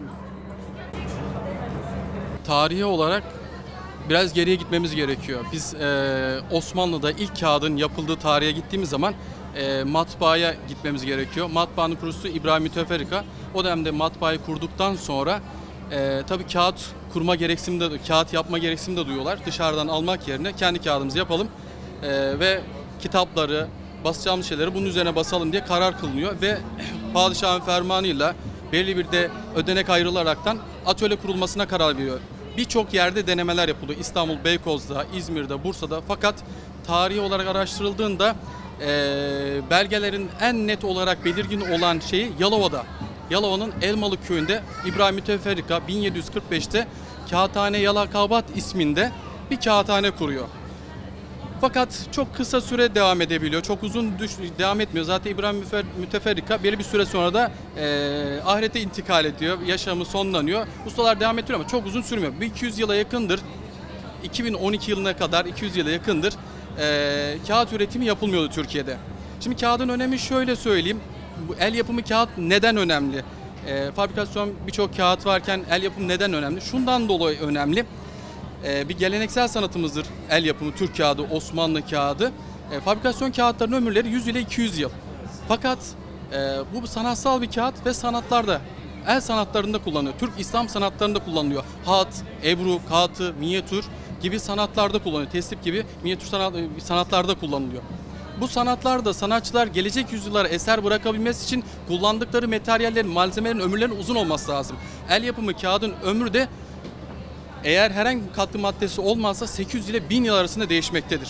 Tarihi olarak biraz geriye gitmemiz gerekiyor. Biz Osmanlı'da ilk kağıdın yapıldığı tarihe gittiğimiz zaman matbaaya gitmemiz gerekiyor. Matbaanın kurucusu İbrahim Müteferrika. O dönemde matbaayı kurduktan sonra tabii kağıt kurma gereksinimi de, kağıt yapma gereksinimi de duyuyorlar. Dışarıdan almak yerine kendi kağıdımızı yapalım ve kitapları, basacağımız şeyleri bunun üzerine basalım diye karar kılınıyor ve padişahın fermanıyla belli bir de ödenek ayrılaraktan atölye kurulmasına karar veriyor. Birçok yerde denemeler yapılıyor. İstanbul, Beykoz'da, İzmir'de, Bursa'da. Fakat tarihi olarak araştırıldığında belgelerin en net olarak belirgin olan şeyi Yalova'da. Yalova'nın Elmalı köyünde İbrahim Müteferrika 1745'te Kağıthane Yalakabat isminde bir kağıthane kuruyor. Fakat çok kısa süre devam edebiliyor. Çok uzun devam etmiyor. Zaten İbrahim Müteferrika belli bir süre sonra da ahirete intikal ediyor. Yaşamı sonlanıyor. Ustalar devam ettiriyor ama çok uzun sürmüyor. 200 yıla yakındır. 2012 yılına kadar 200 yıla yakındır kağıt üretimi yapılmıyordu Türkiye'de. Şimdi kağıdın önemi şöyle söyleyeyim. Bu el yapımı kağıt neden önemli? Fabrikasyon birçok kağıt varken el yapımı neden önemli? Şundan dolayı önemli. Bir geleneksel sanatımızdır el yapımı Türk kağıdı, Osmanlı kağıdı. Fabrikasyon kağıtlarının ömürleri 100 ile 200 yıl. Fakat bu sanatsal bir kağıt ve sanatlarda, el sanatlarında kullanılıyor. Türk İslam sanatlarında kullanılıyor. Hat, ebru, kağıtı, minyatür gibi sanatlarda kullanılıyor. Teslip gibi minyatür sanatlarda kullanılıyor. Bu sanatlarda sanatçılar gelecek yüzyıllara eser bırakabilmesi için kullandıkları materyallerin, malzemelerin ömürlerinin uzun olması lazım. El yapımı kağıdın ömrü de eğer herhangi bir katkı maddesi olmazsa 800 ile 1000 yıl arasında değişmektedir.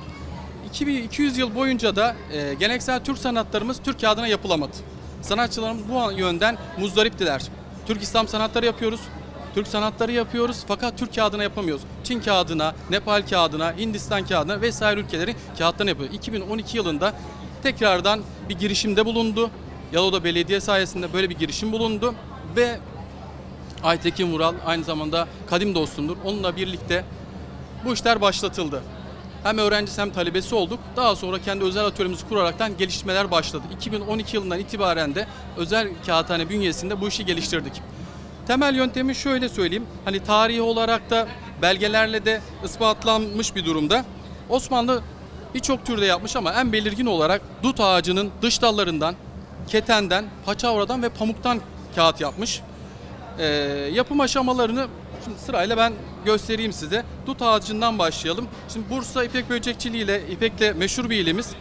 200 yıl boyunca da geleneksel Türk sanatlarımız Türk kağıdına yapılamadı. Sanatçılarımız bu yönden muzdariptiler. Türk İslam sanatları yapıyoruz, Türk sanatları yapıyoruz fakat Türk kağıdına yapamıyoruz. Çin kağıdına, Nepal kağıdına, Hindistan kağıdına vesaire ülkelerin kağıtlarını yapıyor. 2012 yılında tekrardan bir girişimde bulundu. Yalova'da belediye sayesinde böyle bir girişim bulundu ve Aytekin Vural aynı zamanda kadim dostumdur. Onunla birlikte bu işler başlatıldı. Hem öğrencisi hem talebesi olduk. Daha sonra kendi özel atölyemizi kuraraktan gelişmeler başladı. 2012 yılından itibaren de özel kağıthane bünyesinde bu işi geliştirdik. Temel yöntemi şöyle söyleyeyim. Hani tarihi olarak da belgelerle de ispatlanmış bir durumda. Osmanlı birçok türde yapmış ama en belirgin olarak dut ağacının dış dallarından, ketenden, paçavradan ve pamuktan kağıt yapmış. Yapım aşamalarını şimdi sırayla ben göstereyim size. Dut ağacından başlayalım. Şimdi Bursa İpek Böcekçiliği ile İpek'le meşhur bir ilimiz.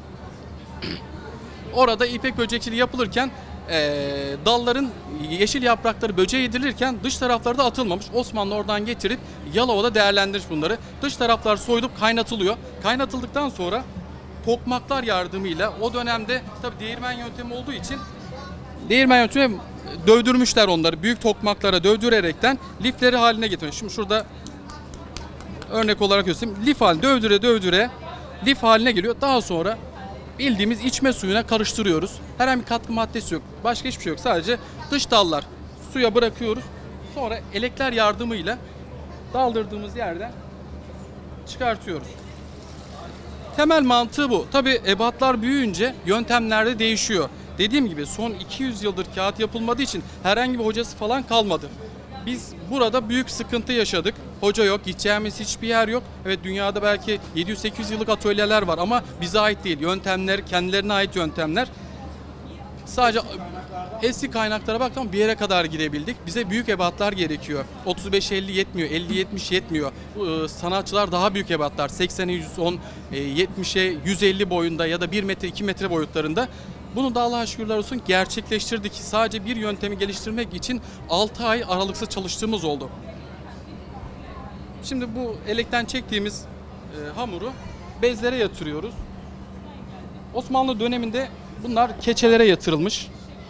Orada İpek böcekçiliği yapılırken dalların yeşil yaprakları böceğe yedirilirken dış tarafları da atılmamış. Osmanlı oradan getirip Yalova'da değerlendirmiş bunları. Dış taraflar soyulup kaynatılıyor. Kaynatıldıktan sonra tokmaklar yardımıyla o dönemde tabii değirmen yöntemi olduğu için değirmen yöntemi dövdürmüşler onları. Büyük tokmaklara dövdürerekten lifleri haline getirmiş. Şimdi şurada örnek olarak göstereyim. Lif haline dövdüre lif haline geliyor. Daha sonra bildiğimiz içme suyuna karıştırıyoruz. Herhangi bir katkı maddesi yok. Başka hiçbir şey yok. Sadece dış dallar suya bırakıyoruz. Sonra elekler yardımıyla daldırdığımız yerden çıkartıyoruz. Temel mantığı bu. Tabii ebatlar büyüyünce yöntemler de değişiyor. Dediğim gibi son 200 yıldır kağıt yapılmadığı için herhangi bir hocası falan kalmadı. Biz burada büyük sıkıntı yaşadık. Hoca yok, gideceğimiz hiçbir yer yok. Evet dünyada belki 700-800 yıllık atölyeler var ama bize ait değil. Yöntemler, kendilerine ait yöntemler. Sadece eski kaynaklara baktım bir yere kadar gidebildik. Bize büyük ebatlar gerekiyor. 35-50 yetmiyor, 50-70 yetmiyor. Sanatçılar daha büyük ebatlar. 80'e 110, 70'e 150 boyunda ya da 1 metre 2 metre boyutlarında. Bunu da Allah'a şükürler olsun gerçekleştirdik. Sadece bir yöntemi geliştirmek için 6 ay aralıksız çalıştığımız oldu. Şimdi bu elekten çektiğimiz hamuru bezlere yatırıyoruz. Osmanlı döneminde bunlar keçelere yatırılmış.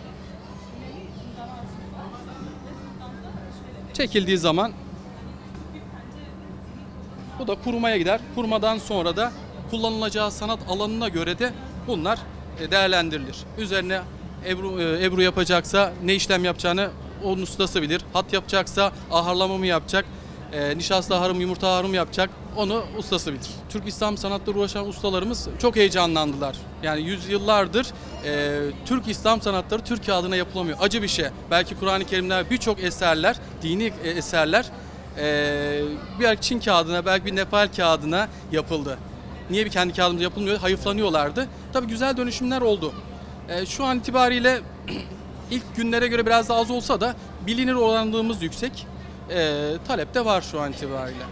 Çekildiği zaman bu da kurumaya gider. Kurumadan sonra da kullanılacağı sanat alanına göre de bunlar değerlendirilir. Üzerine ebru yapacaksa ne işlem yapacağını onun ustası bilir. Hat yapacaksa aharlama mı yapacak? Nişasta harım, yumurta harım yapacak. Onu ustası bilir. Türk İslam sanatları uğraşan ustalarımız çok heyecanlandılar. Yani yüzyıllardır Türk İslam sanatları Türkiye adına yapılamıyor. Acı bir şey. Belki Kur'an-ı Kerim'de birçok eserler, dini eserler bir Çin kağıdına, belki bir Nepal kağıdına yapıldı. Niye bir kendi kağıdımızda yapılmıyor? Hayıflanıyorlardı. Tabii güzel dönüşümler oldu. Şu an itibariyle ilk günlere göre biraz daha az olsa da bilinir oranlığımız yüksek. Talep de var şu an itibariyle.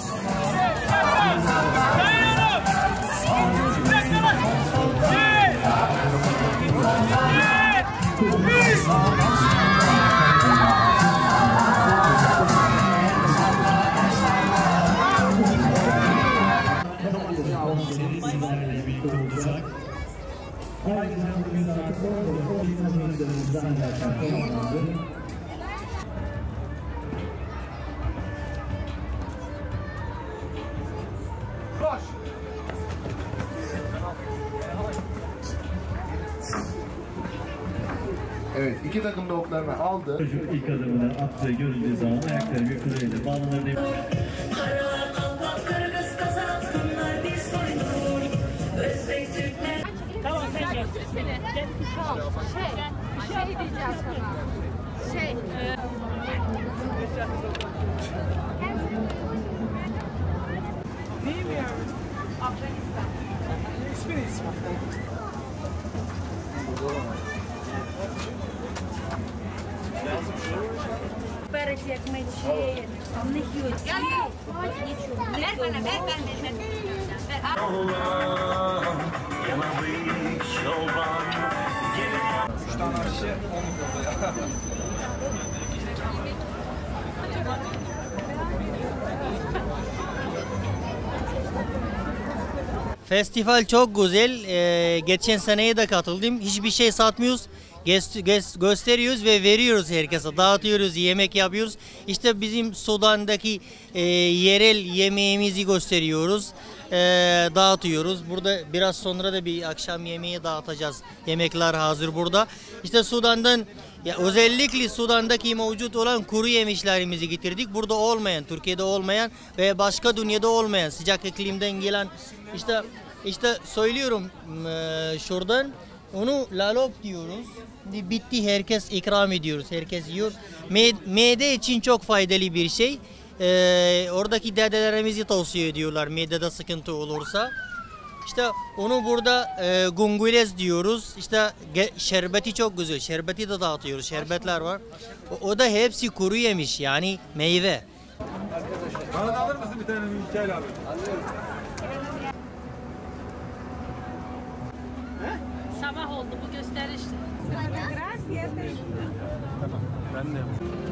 Evet, iki takım da oklarını aldı. Çocuk ilk adımını attığı görüldüğü zaman ayakları bir kudreyle bağlanır. Tamam peki. Şey diyeceğim sana. Bilmiyorum. Afganistan. İsmini Перед як мечі, в них є нічого. Festival çok güzel. Geçen seneye de katıldım. Hiçbir şey satmıyoruz. Gösteriyoruz ve veriyoruz herkese. Dağıtıyoruz, yemek yapıyoruz. İşte bizim Sudan'daki yerel yemeğimizi gösteriyoruz. Dağıtıyoruz. Burada biraz sonra da bir akşam yemeği dağıtacağız. Yemekler hazır burada. İşte Sudan'dan, ya özellikle Sudan'daki mevcut olan kuru yemişlerimizi getirdik. Burada olmayan, Türkiye'de olmayan ve başka dünyada olmayan sıcak iklimden gelen işte söylüyorum şuradan onu lalop diyoruz. Bitti, herkes ikram ediyoruz. Herkes yiyor. Mide için çok faydalı bir şey. Oradaki dedelerimizi tavsiye ediyorlar midede sıkıntı olursa. İşte onu burada gungulez diyoruz. İşte şerbeti çok güzel. Şerbeti de dağıtıyoruz. Şerbetler var. O da hepsi kuru yemiş, yani meyve. Bana da alır mısın bir tane Mikail abi? Sabah oldu bu gösterişti. Ben de.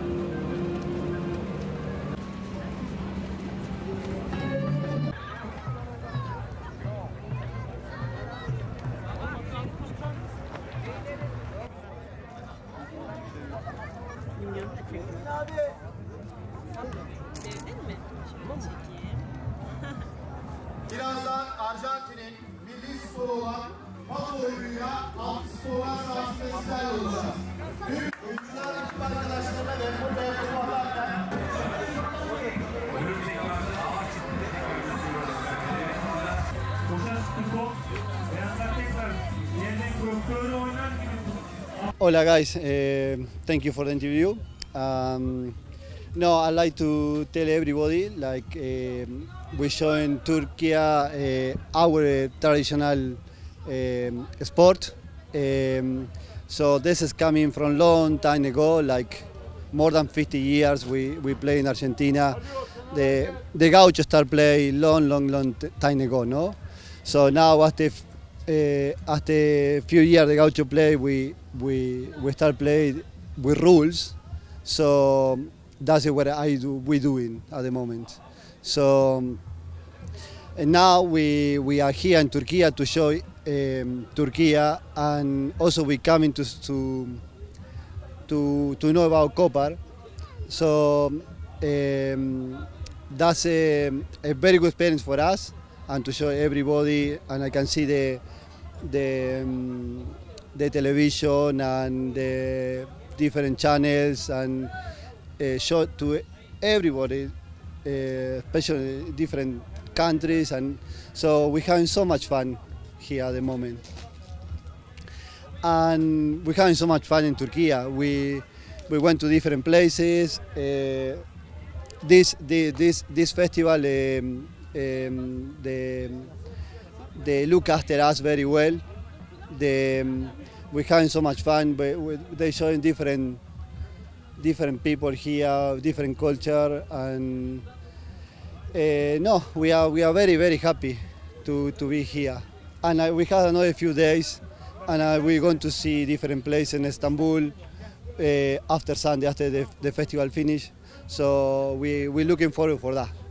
Birazdan Arjantin'in milli sporu olan paso oyunuyla altı sporlar sahasında sizlerle olacağız. Oyuncular ekip arkadaşlarına ve burada yapılmaklarla Hola guys, thank you for the interview. No, I'd like to tell everybody, like we show in Turkey our traditional sport. So this is coming from long time ago, like more than 50 years we play in Argentina. The gaucho start play long time ago, no? So now after a few years the gaucho play, we start play with rules. So that's what we doing at the moment. So and now we are here in Turkey to show Turkey, and also we coming to know about Kopar. So that's a very good experience for us, and to show everybody, and I can see the television and the different channels, and show to everybody especially different countries, and so we're having so much fun here at the moment. And we're having so much fun in Turkey. We went to different places. This festival, they look after us very well. We're having so much fun. They're showing different people here, different culture, and no, we are very, very happy to be here. And we have another few days, and we're going to see different places in Istanbul after Sunday, after the festival finish. So we're looking forward for that.